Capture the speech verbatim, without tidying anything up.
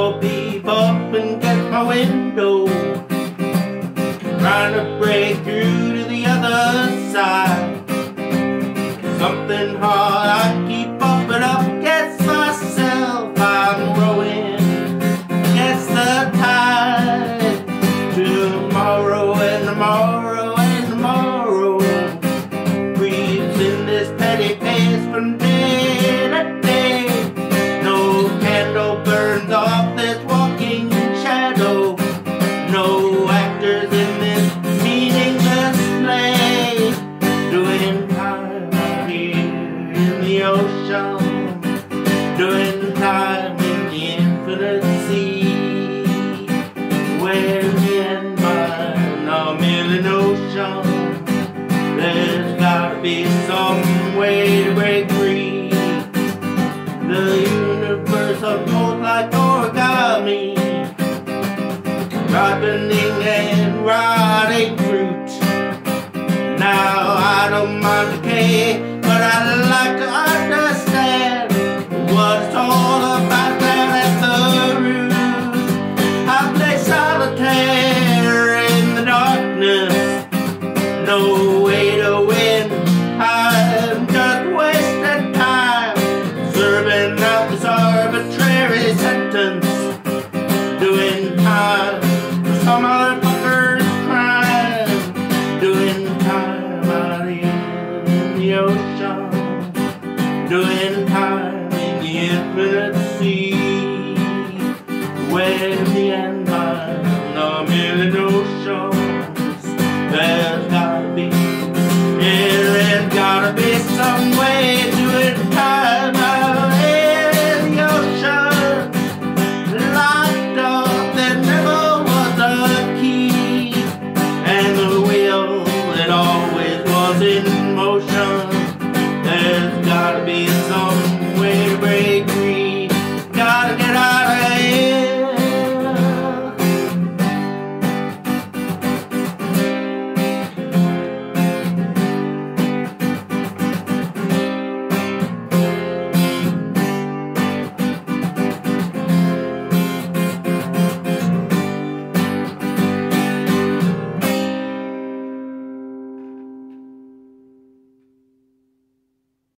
Bo Peep up and get my window, trying to break through to the other side. Something hard I keep bumping up against myself. I'm rowing against the tide. Tomorrow and tomorrow and tomorrow breathes in this petty pace from day to day. No candle burns off this walking shadow. No actors in this meaningless play. Doing time out here in the ocean, doing time in the infinite sea, where me and mine are merely notion. There's gotta be some way to break free. The universe unfolds like origami, ripening and rotting fruit. Now I don't mind decay,